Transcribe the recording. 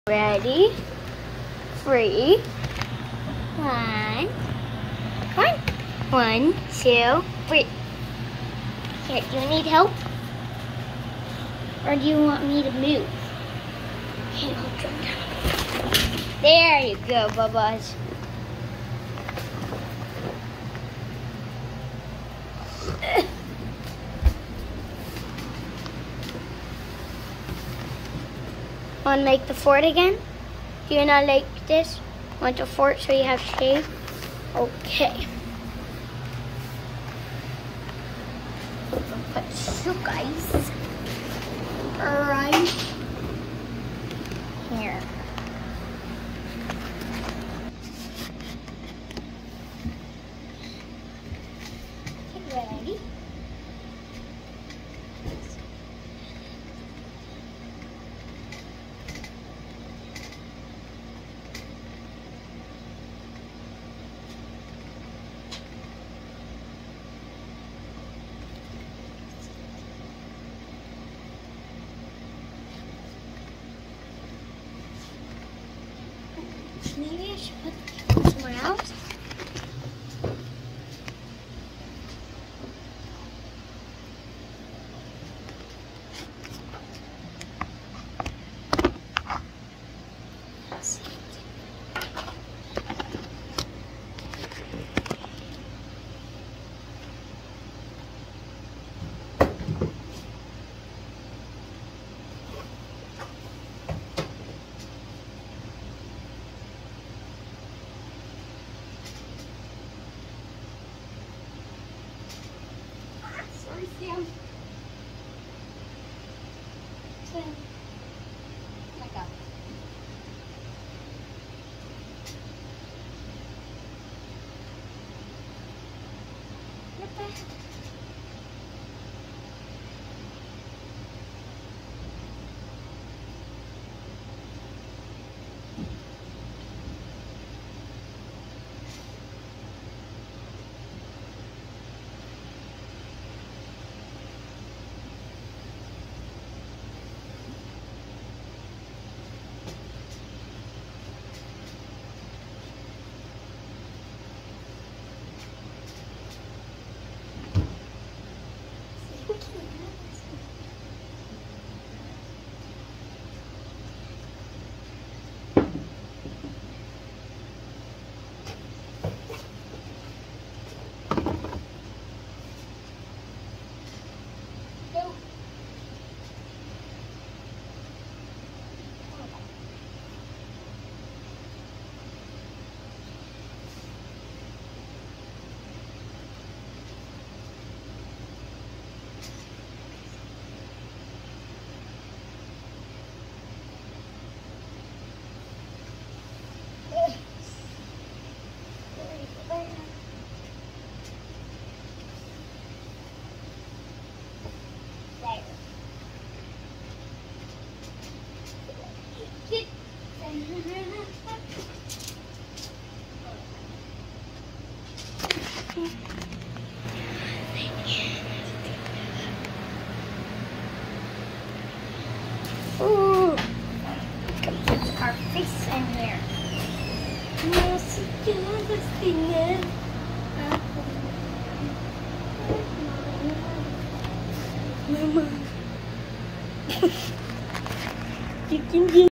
Ready? 3, 1. Come on. 1, 2, 3. Here, do you need help? Or do you want me to move? Okay, I'll jump down. There you go, Bubba's. Want to make the fort again? Do you not like this? Want the fort so you have shade? Okay. I'll put you guys right here. Get ready. Maybe I should put it somewhere else. Let's see. Sorry, Sam. Sam. Oh my God. What the heck? Ooh, put our face in here. No, si quieres tener. Mama.